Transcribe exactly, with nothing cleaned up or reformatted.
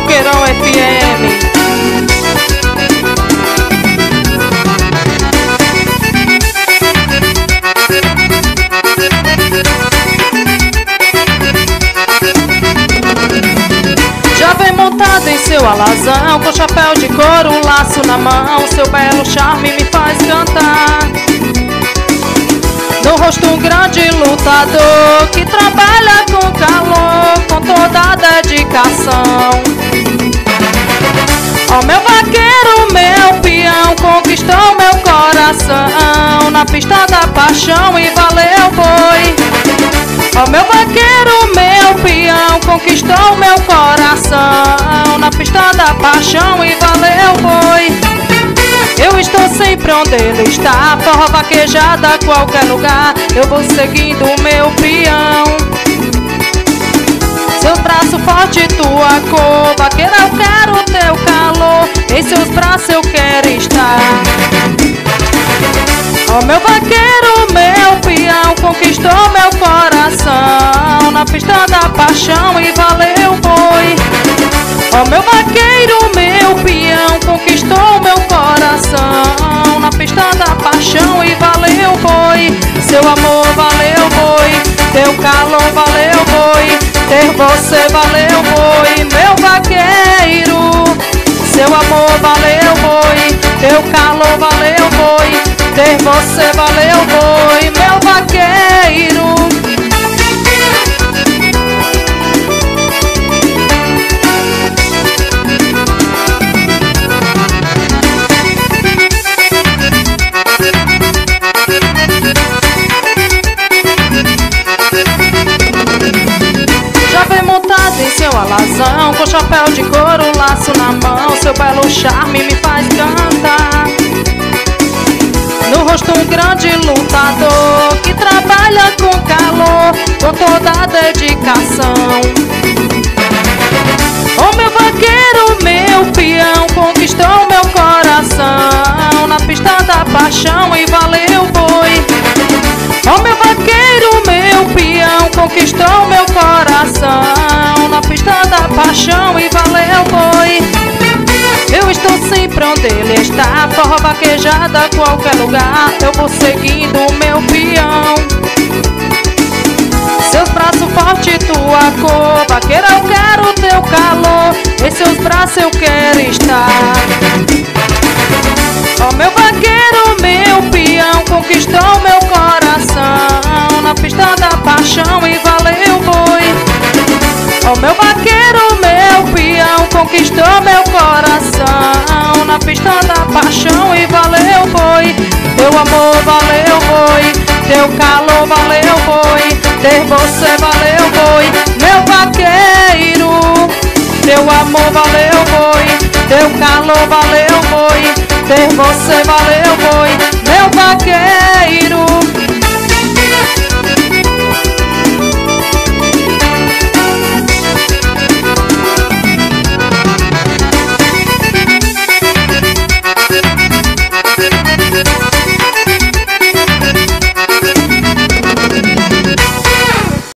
Vaqueirão F M. Já vem montado em seu alazão, com chapéu de couro, laço na mão. Seu belo charme me faz cantar. No rosto um grande lutador, que trabalha com calor, com toda a dedicação. Ó, meu vaqueiro, meu peão, conquistou meu coração na pista da paixão e valeu boi. Ó, meu vaqueiro, meu peão, conquistou meu coração na pista da paixão e valeu boi. Eu estou sempre onde ele está, forró vaquejada a qualquer lugar. Eu vou seguindo o meu peão. Seus braços fortes, tua cor, vaqueira, eu quero teu calor. Em seus braços eu quero estar. Ó, meu vaqueiro, meu peão, conquistou meu coração na pista da paixão e valeu boi. Ó, meu vaqueiro, meu peão, conquistou meu coração na pista da paixão e valeu boi. Seu amor valeu boi, teu calor valeu boi, ter você valeu boi, meu vaqueiro. Seu amor valeu boi, teu calor valeu boi, ter você valeu boi, meu vaqueiro. Já vem montado em seu alazão, com chapéu de couro, laço na mão. Seu belo charme me faz cantar. No rosto um grande lutador, que trabalha com calor, com toda a dedicação. Ó, meu vaqueiro, meu peão, conquistou meu coração na pista da paixão e valeu boi. Ó, meu vaqueiro, meu peão, conquistou meu coração na pista da paixão e valeu boi. Eu estou sempre onde ele está, forró vaquejada a qualquer lugar. Eu vou seguindo o meu peão. Seus braços fortes, tua cor, vaqueira, eu quero teu calor. Em seus braços eu quero estar. Ó, meu vaqueiro, meu peão, conquistou meu coração na pista da paixão e valeu boi. Ó, meu vaqueiro, meu peão, conquistou meu coração na pista da paixão e valeu boi. Teu amor valeu boi, teu calor valeu boi, ter você valeu boi, meu vaqueiro. Teu amor valeu boi, teu calor valeu boi, ter você valeu boi, meu vaqueiro.